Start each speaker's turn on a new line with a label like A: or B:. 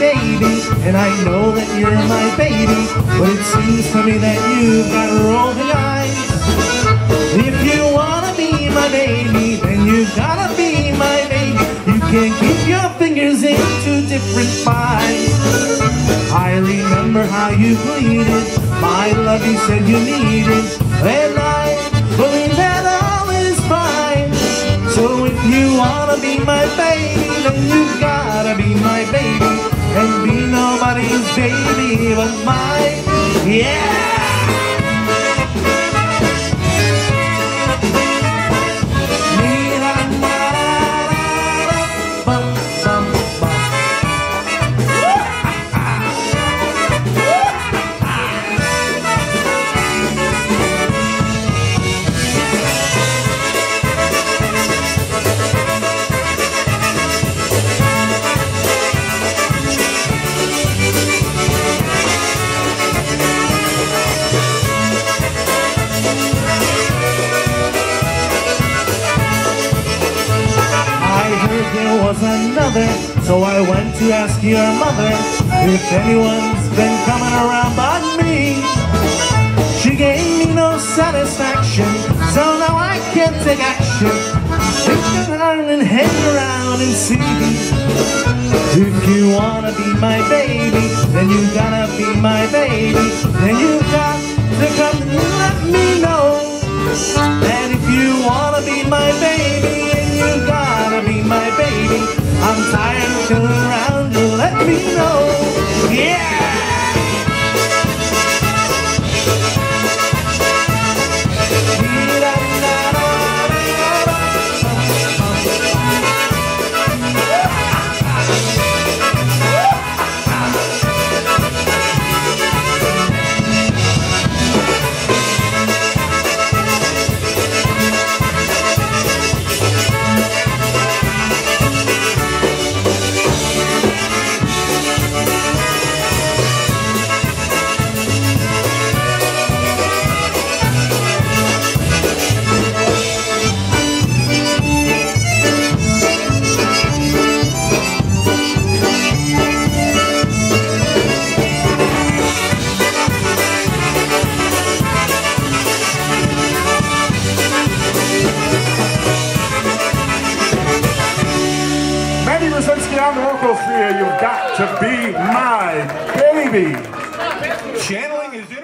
A: baby, and I know that you're my baby, but it seems to me that you've got rolling eyes. If you wanna be my baby, then you gotta be my baby. You can't keep your fingers in two different pies. I remember how you pleaded, my love you said you needed, and I believe that all is fine. So if you wanna be my baby, then you gotta be my baby, and be nobody's baby but mine. Yeah! There was another, so I went to ask your mother if anyone's been coming around but me. She gave me no satisfaction, so now I can't take action. Stick around and hang around and see. If you wanna be my baby, then you gotta be my baby. Then you got to come and let me know. And if you wanna be my baby, then you gotta be my baby. I'm tired of coming around to let me know. Yeah!
B: On the local sphere, you've got to be my baby. Channeling is in